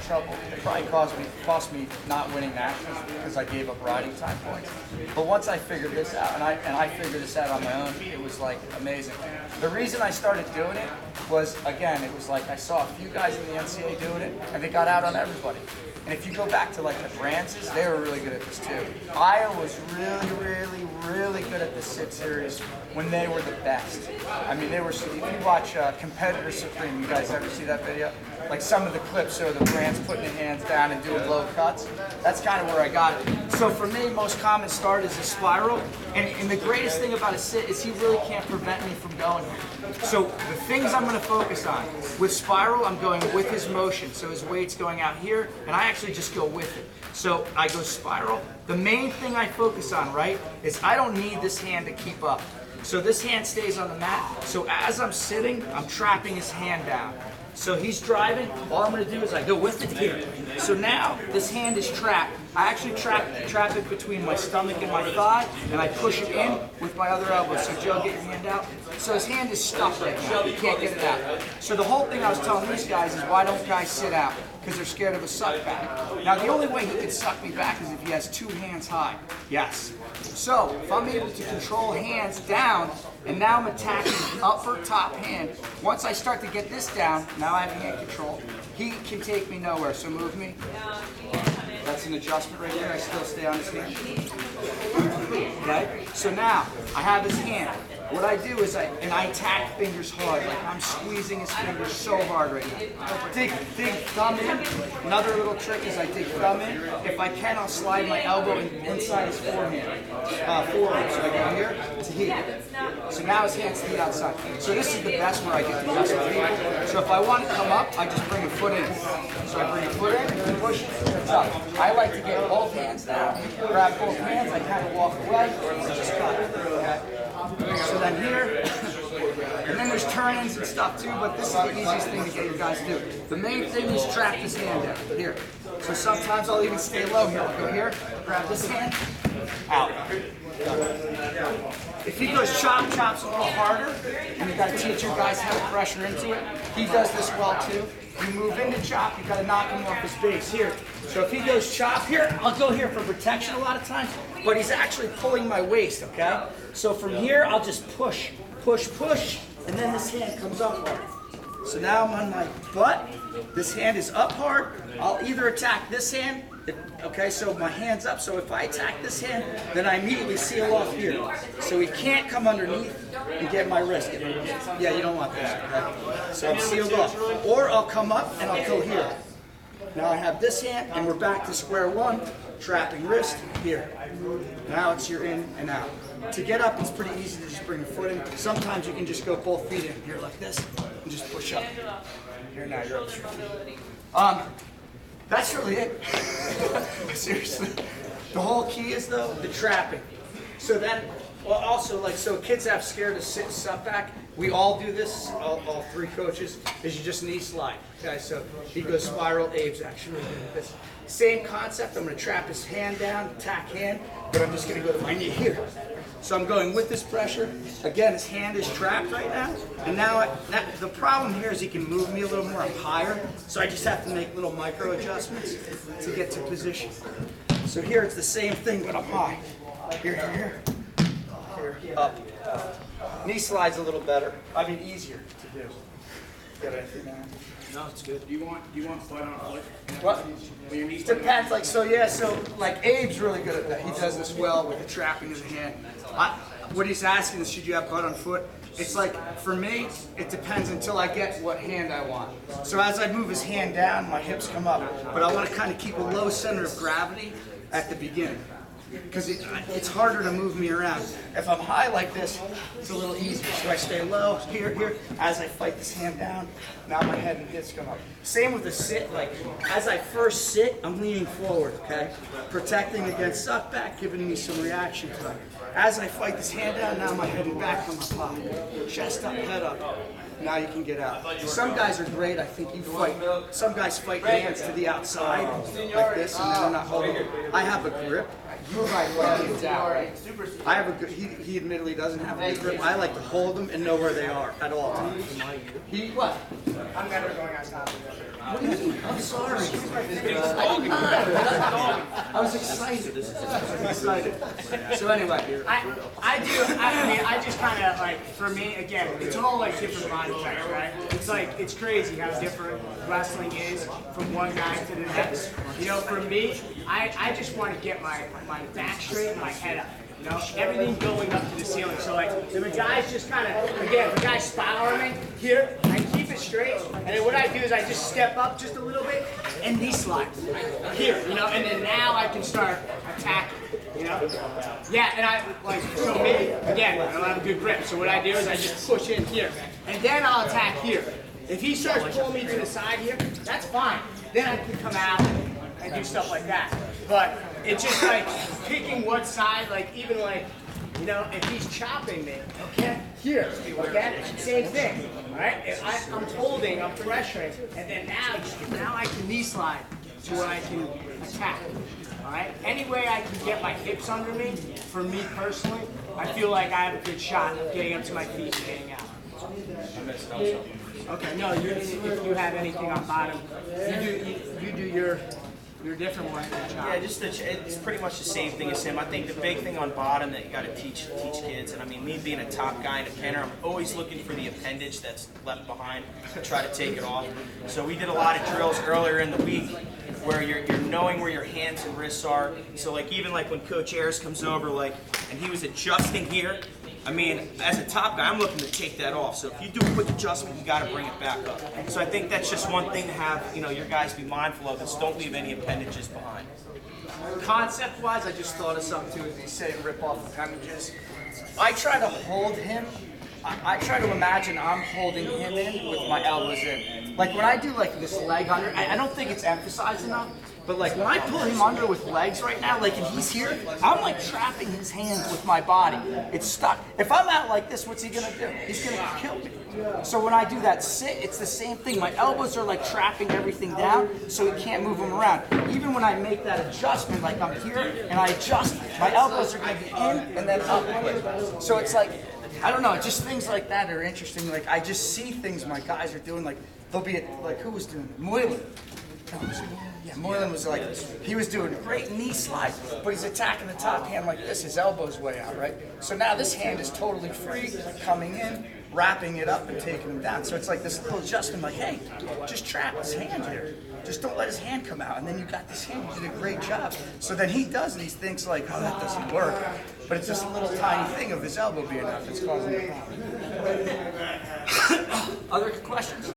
trouble. It probably cost me not winning nationals because I gave up riding time points. But once I figured this out, and I figured this out on my own, it was like amazing. The reason I started doing it was, again, it was like I saw a few guys in the NCAA doing it, and they got out on everybody. And if you go back to like the Frances, they were really good at this too. Iowa was really good at the sit series when they were the best. I mean, they were. If you watch Competitor Supreme, you guys ever see that video? Like some of the clips show the brands putting their hands down and doing low cuts. That's kind of where I got it. So for me, most common start is a spiral. And the greatest thing about a sit is he really can't prevent me from going here. So the things I'm going to focus on. With spiral, I'm going with his motion. So his weight's going out here, and I actually just go with it. So I go spiral. The main thing I focus on, right, is I don't need this hand to keep up. So this hand stays on the mat. So as I'm sitting, I'm trapping his hand down. So he's driving, all I'm gonna do is I go with it here. So now this hand is trapped. I actually trap it between my stomach and my thigh, and I push it in with my other elbow. So Joe, get your hand out. So his hand is stuck right now, he can't get it out. So the whole thing I was telling these guys is why don't guys sit out? Because they're scared of a suck back. Now the only way he can suck me back is if he has two hands high. Yes. So if I'm able to control hands down, and now I'm attacking the upper top hand, once I start to get this down, now I have hand control, he can take me nowhere. So move me. That's an adjustment right there. I still stay on his hand. Okay? So now I have his hand. What I do is I attack fingers hard, like I'm squeezing his fingers so hard right now. Dig thumb in. Another little trick is I dig thumb in. If I can, I'll slide my elbow inside his forearm. So I go here to here. So now his hand's to the outside. So this is the best where I get to adjust my feet. So if I want to come up, I just bring a foot in. So I bring a foot in and push it up. I like to get both hands down, grab both hands, I kind of walk away, and just cut it. Okay? So then here, and then there's turn-ins and stuff too, but this is the easiest thing to get your guys to do. The main thing is trap this hand down, here. So sometimes I'll even stay low here. I'll go here, grab this hand, out. If he goes chops a little harder, and you gotta teach your guys how to pressure into it, he does this well too. You move into chop, you gotta knock him off his base here. So if he goes chop here, I'll go here for protection a lot of times, but he's actually pulling my waist, okay? So from here, I'll just push, and then this hand comes up hard. So now I'm on my butt, this hand is up hard, I'll either attack this hand, okay, so my hand's up, so if I attack this hand, then I immediately seal off here. So he can't come underneath and get my wrist. Yeah, you don't want this, okay? So I'm sealed off. Or I'll come up and I'll go here. Now I have this hand, and we're back to square one, trapping wrist, here. Now it's your in and out. To get up, it's pretty easy to just bring a foot in. Sometimes you can just go both feet in, here like this, and just push up. Here, now you're up to your feet. That's really it. Seriously. The whole key is, though, the trapping. So then, well, also, like, so kids have scared to sit suck back. We all do this, all three coaches, is you just knee slide. Okay, so he goes spiral, Abe's actually doing this. Same concept, I'm gonna trap his hand down, attack hand, but I'm just gonna go to my knee here. So I'm going with this pressure. Again, his hand is trapped right now. And now, the problem here is he can move me a little more, I'm higher. So I just have to make little micro adjustments to get to position. So here it's the same thing, but I'm high. Here, up. Knee slide's a little better. I mean, easier to do. Got anything now? No, it's good. Do you want fight on foot? What? Depends. Like so, yeah. So like Abe's really good at that. He does this well with the trapping of the hand. What he's asking is, should you have butt on foot? It's like for me, it depends until I get what hand I want. So as I move his hand down, my hips come up, but I want to kind of keep a low center of gravity at the beginning. Because it's harder to move me around. If I'm high like this, it's a little easier. So I stay low, here. As I fight this hand down, now my head and hips come up. Same with the sit. Like, as I first sit, I'm leaning forward, okay? Protecting against suck back, giving me some reaction time. As I fight this hand down, now my head and back come up high. Chest up, head up. Now you can get out. Some guys are great. I think you fight. Some guys fight hands to the outside like this, and then they're not holding it. I have a grip. You might let it down, right? Super. I have a good, he admittedly doesn't have a good grip. I like to hold them and know where they are at all times. He, what? I'm never going on top of that. I'm sorry. I was excited. So anyway, I just kind of like, for me, again, it's all like different body types, right? It's like, it's crazy how different wrestling is from one guy to the next. You know, for me, I just want to get my back straight and my head up. You know, everything going up to the ceiling. So like, if a guy's just kind of, again, if a guy's spiraling me here, I keep it straight, and then what I do is I just step up just a little bit and knee slide here, you know, and then now I can start attacking, you know? Yeah, and I, like, so me, again, I don't have a good grip, so what I do is I just push in here, and then I'll attack here. If he starts pulling me to the side here, that's fine. Then I can come out and do stuff like that. But it's just like picking what side, like even like, you know, if he's chopping me, okay, here, okay, same thing, all right? If I'm holding, I'm pressuring, and then now I can knee slide to where I can attack, all right? Any way I can get my hips under me, for me personally, I feel like I have a good shot of getting up to my feet and getting out. Okay, no, if you have anything on bottom, you do your different one. Yeah, it's pretty much the same thing as him. I think the big thing on bottom that you got to teach kids, and I mean, me being a top guy in a pinner, I'm always looking for the appendage that's left behind to try to take it off. So we did a lot of drills earlier in the week where you're knowing where your hands and wrists are. So like even like when Coach Ayers comes over, like, and he was adjusting here. I mean, as a top guy, I'm looking to take that off. So if you do a quick adjustment, you got to bring it back up. So I think that's just one thing to have, you know, your guys be mindful of, is don't leave any appendages behind. Concept-wise, I just thought of something too. As they say, rip off appendages. I try to hold him. I try to imagine I'm holding him in with my elbows in. Like when I do like this leg under, I don't think it's emphasized enough, but like when I pull him under with legs right now, like and he's here, I'm like trapping his hands with my body. It's stuck. If I'm out like this, what's he gonna do? He's gonna kill me. So when I do that sit, it's the same thing. My elbows are like trapping everything down so he can't move them around. Even when I make that adjustment, like I'm here and I adjust, my elbows are gonna be in and then up. So it's like, I don't know, just things like that are interesting. Like I just see things my guys are doing. Like they'll be at, like who was doing it? Moylan. Yeah, Moylan was like, he was doing a great knee slide, but he's attacking the top hand like this. His elbow's way out, right? So now this hand is totally free, coming in, wrapping it up and taking him down. So it's like this little adjustment, like, hey, just trap his hand here. Just don't let his hand come out. And then you got this hand, you did a great job. So then he does these things like, oh, that doesn't work. But it's just a little tiny thing of his elbow being out that's causing the problem. Other questions?